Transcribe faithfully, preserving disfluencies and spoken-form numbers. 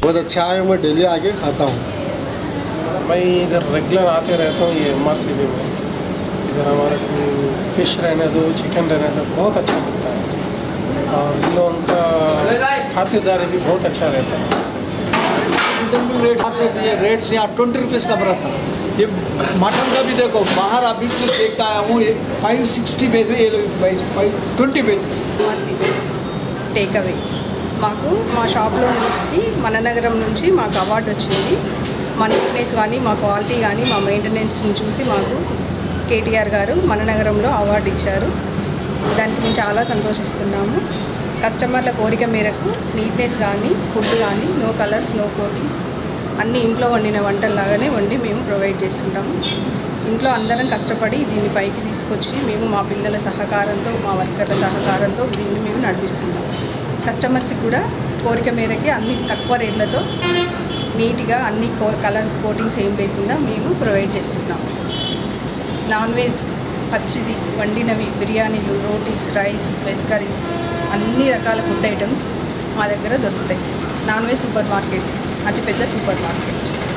बहुत अच्छा है, मैं डेली आके खाता हूँ। मैं इधर रेगुलर आते रहता हूँ ये एमआरसीबी में। इधर हमारा फिश रहने दो, चिकन रहने दो, बहुत अच्छा मिलता है और इन लोगों का खातिरदारी भी बहुत अच्छा रहता है। रिजनेबल रेट से ये रेट से आप ट्वेंटी रुपीज़ का बना था। ये मटन का भी देखो बाहर अभी तो देखता है वो फाइव सिक्सटी बेच रहे, ये लोग फाइव ट्वेंटी बेच रहे। एमआरसीबी టేక్ అవే మాకు మా షాప్లోకి మన నగరం నుంచి మాకు అవార్డు వచ్చింది. మా నీట్నెస్ కానీ మా క్వాలిటీ కానీ మా మెయింటెనెన్స్ని చూసి మాకు కేటీఆర్ గారు మన నగరంలో అవార్డు ఇచ్చారు. దానికి మేము చాలా సంతోషిస్తున్నాము. కస్టమర్ల కోరిక మేరకు నీట్నెస్ కానీ ఫుడ్ కానీ నో కలర్స్ నో కోటింగ్స్ అన్నీ ఇంట్లో వండిన వంటల్లాగానే వండి మేము ప్రొవైడ్ చేస్తుంటాము. ఇంట్లో అందరం కష్టపడి దీన్ని పైకి తీసుకొచ్చి మేము మా పిల్లల సహకారంతో మా వర్కర్ల సహకారంతో దీన్ని మేము నడిపిస్తున్నాం. కస్టమర్స్కి కూడా కోరిక మేరకి అన్ని తక్కువ రేట్లతో నీట్గా అన్ని కలర్స్ కోటింగ్స్ ఏం లేకుండా మేము ప్రొవైడ్ చేస్తున్నాము. నాన్ వెజ్ పచ్చిది వండినవి బిర్యానీలు రోటీస్ రైస్ వెజ్ కర్రీస్ అన్ని రకాల ఫుడ్ ఐటమ్స్ మా దగ్గర దొరుకుతాయి. నాన్ వెజ్ సూపర్ మార్కెట్, అతిపెద్ద సూపర్ మార్కెట్.